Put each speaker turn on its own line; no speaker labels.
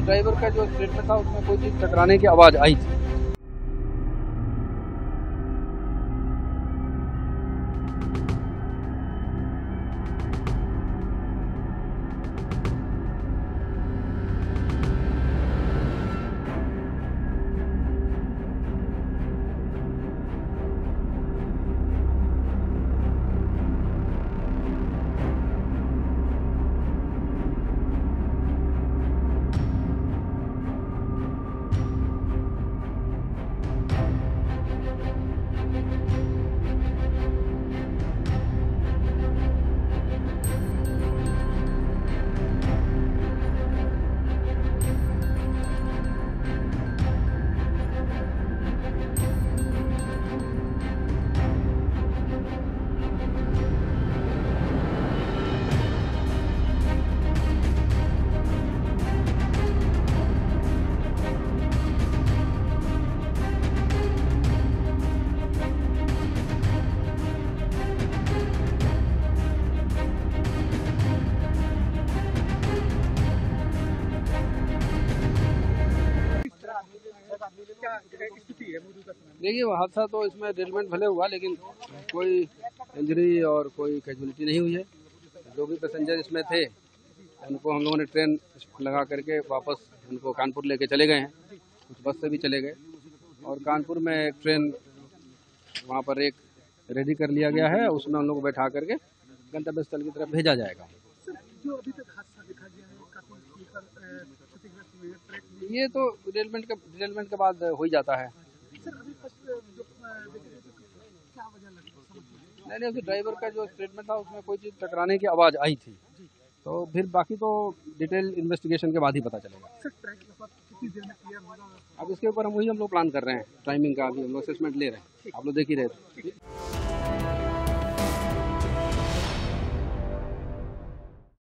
Driver का जो statement था उसमें कोई चीज़ टकराने की आवाज़ आई थी। देखिए हादसा तो इसमें डिरेलमेंट भले हुआ लेकिन कोई इंजरी और कोई कैजुअलिटी नहीं हुई है। जो भी पैसेंजर इसमें थे उनको हम लोगों ने ट्रेन लगा करके वापस उनको कानपुर लेके चले गए हैं। कुछ बस से भी चले गए और कानपुर में एक ट्रेन वहाँ पर एक रेडी कर लिया गया है, उसमें उन लोग को बैठा करके गंतव्य स्थल की तरफ भेजा जाएगा।
जो अभी तक हादसा देखा गया है काफी क्षतिग्रस्त हुए हैं।
ये तो डिरेलमेंट के बाद हो ही जाता है।
सर अभी फर्स्ट जो क्या वजह लगी?
नहीं, ड्राइवर का जो स्टेटमेंट था उसमें कोई चीज़ टकराने की आवाज़ आई थी, तो फिर बाकी तो डिटेल इन्वेस्टिगेशन के बाद ही पता चलेगा।
सर ट्रैक कितनी देर में क्लियर होगा?
अब इसके ऊपर हम लोग प्लान कर रहे हैं, टाइमिंग का अभी हम लोग असेसमेंट ले रहे हैं, आप लोग देख ही रहे थे।